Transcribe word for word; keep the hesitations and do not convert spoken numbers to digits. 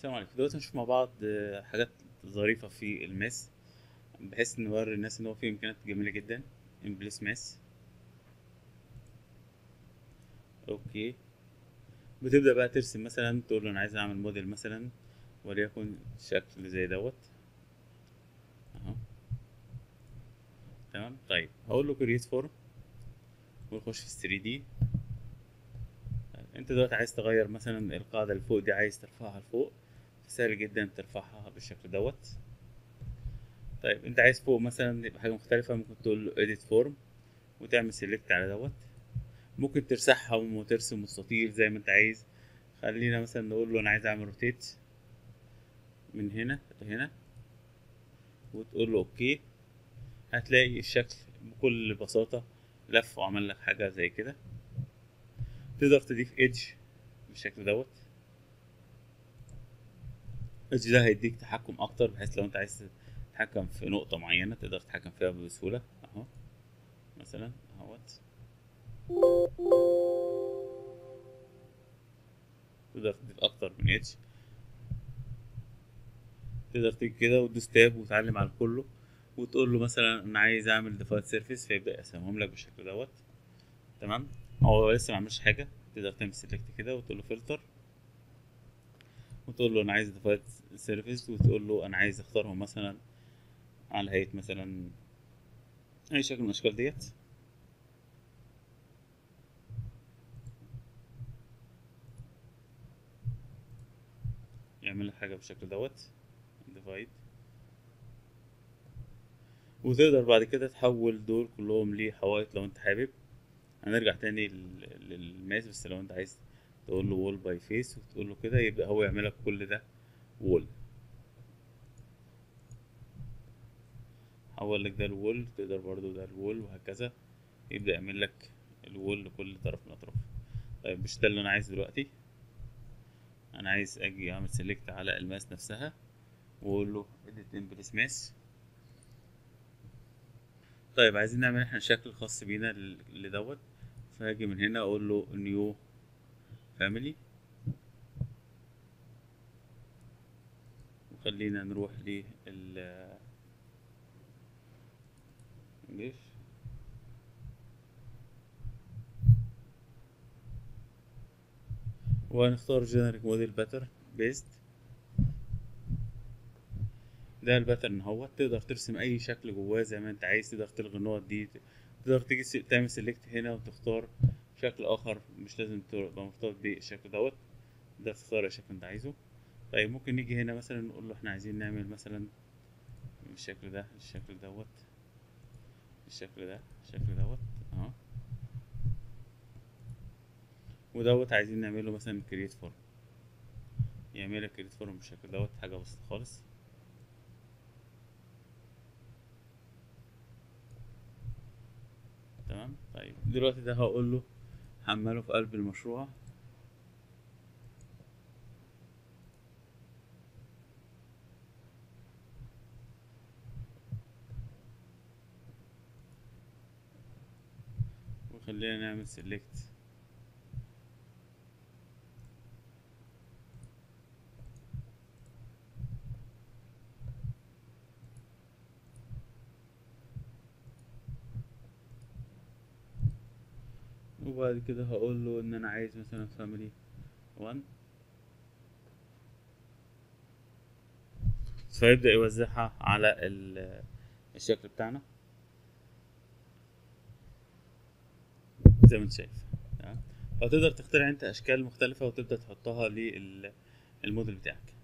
السلام عليكم. دلوقتي هنشوف مع بعض آه، حاجات ظريفة في الماس، بحيث نوري الناس ان هو فيه امكانيات جميلة جدا. امبليس ماس. اوكي. بتبدأ بقى ترسم، مثلا تقول له انا عايز اعمل موديل مثلا، وليكن شكل زي دوت اهو. تمام. طيب هقول له كرييت فورم ونخش في ثري دي. انت دلوقتي عايز تغير مثلا القاعدة اللي فوق دي، عايز ترفعها لفوق، سهل جدا ترفعها بالشكل دوت. طيب انت عايز فوق مثلا يبقى حاجة مختلفة، ممكن تقول له edit form وتعمل سيلكت على دوت. ممكن ترسحهم وترسم مستطيل زي ما انت عايز. خلينا مثلا نقول له انا عايز اعمل روتيت من هنا لهنا، وتقول له اوكي. هتلاقي الشكل بكل بساطة لف وعمل لك حاجة زي كده. تقدر تضيف ايدج بالشكل دوت. ايدج ده هيديك تحكم اكتر، بحيث لو انت عايز تتحكم في نقطة معينة تقدر تتحكم فيها بسهولة اهو. مثلا اهوت، تقدر تضيف اكتر من ايدج. تقدر تيجي كده وتدوس تاب وتعلم على كله، وتقول له مثلا انا عايز اعمل ديفايد سيرفيس، فيبدا يقسمهم لك بالشكل دوت. تمام. هو لسه ما عملش حاجه. تقدر تعمل سيلكت كده وتقول له فلتر، وتقول له انا عايز ديفايد سيرفيس، وتقول له انا عايز اختارهم مثلا على هيئه مثلا اي شكل من الاشكال ديت. يعمل لك حاجه بالشكل دوت ديفايد. وتقدر بعد كده تحول دول كلهم لحوائط لو انت حابب. هنرجع تاني لل- للماس، بس لو انت عايز تقول له وول باي فيس وتقول له كده، يبدأ هو يعمل لك كل ده وول. حول لك ده الوول، تقدر برضو ده الوول، وهكذا يبدأ يعمل لك الوول لكل طرف من الأطراف. طيب مش ده اللي أنا عايزه دلوقتي. أنا عايز أجي أعمل سيلكت على الماس نفسها، وأقول له edit empress mass. طيب عايزين نعمل احنا شكل خاص بينا لل- لدوت. فهاجي من هنا أقول له new family، وخلينا نروح لل جيش. وهنختار generic model pattern based. ده الباترن اهو. تقدر ترسم اي شكل جواه زي ما انت عايز. تقدر تلغي النقط دي، تقدر تيجي س- تعمل سيلكت هنا وتختار شكل اخر، مش لازم تبقى مرتبط بالشكل دوت. ده تختار الشكل اللي انت عايزه. طيب ممكن نيجي هنا مثلا نقول له احنا عايزين نعمل مثلا بالشكل ده، الشكل دوت، الشكل ده، الشكل دوت اهو. ودوت عايزين نعمله مثلا كرييت فورم، يعمل لك كرييت فورم بالشكل دوت. حاجه بسيطه خالص. تمام. طيب دلوقتي ده هقول له حمله في قلب المشروع. وخلينا نعمل سيلكت. وبعد كده هقول له ان انا عايز مثلا فاميلي واحد، فيبدأ يوزعها على ال- الشكل بتاعنا زي ما انت شايف. تمام. فتقدر تخترع انت اشكال مختلفة وتبدأ تحطها للموديل بتاعك.